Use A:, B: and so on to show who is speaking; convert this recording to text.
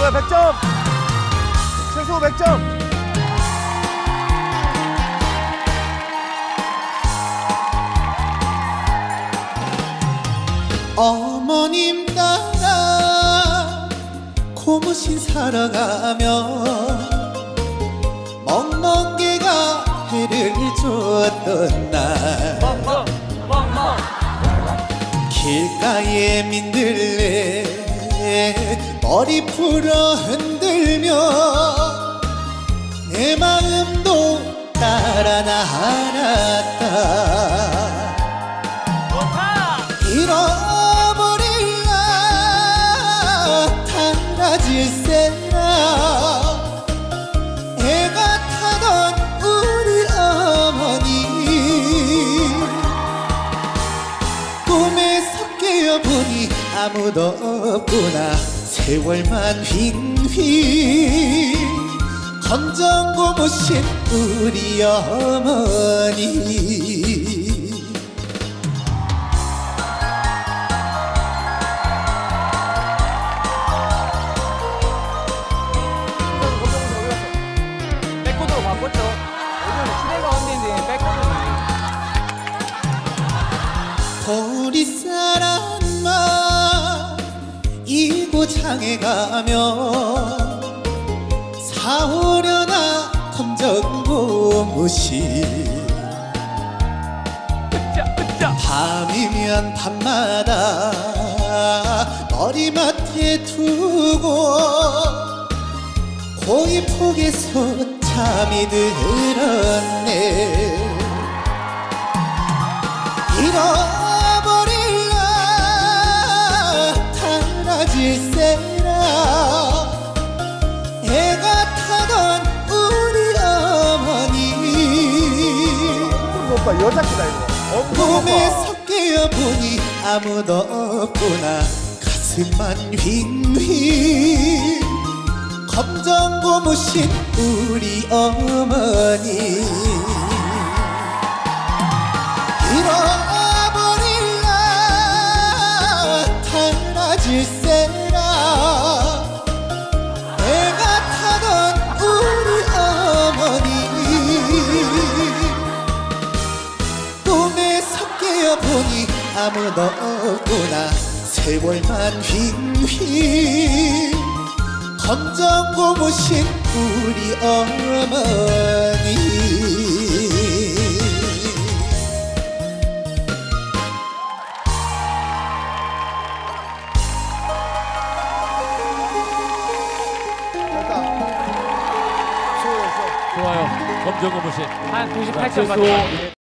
A: 좋아요. 100점. 최소 100점.
B: 어머님 따라 고무신 사러 가며 멍멍개가 해를 줬던 날 길가에 민들레 머리 풀어 흔들며 내 마음도 따라 날았다. 잃어버릴라 달라질세라 애가 타던 우리 어머니 꿈에서 깨어보니 아무도 없구나. 세월만 휙휙 검정 고무신 우리 어머니.
A: 백코드로 바꿨죠. 요즘 시대가 언제인지 백코드.
B: 보리쌀한마 이고장에 가며 사오려나 검정 고무신. 밤이면 밤마다 머리맡에 두고 고이폭에서 잠이 들었네. 잃어버릴라 달라질세라 애가 타던 우리 어머니.
A: 오빠 여자끼다 이거.
B: 꿈에서 깨어보니 아무도 없구나. 가슴만 휙휙 검정 고무신 우리 어머니. 잃어버릴라 달라질세라 애가 타던 우리 어머니. 꿈에서 깨어보니 아무도 없구나. 세월만 휙휙 검정 고무신 우리 어머니.
C: 좋아요. 검정 고무신
A: 한 98점 맞죠.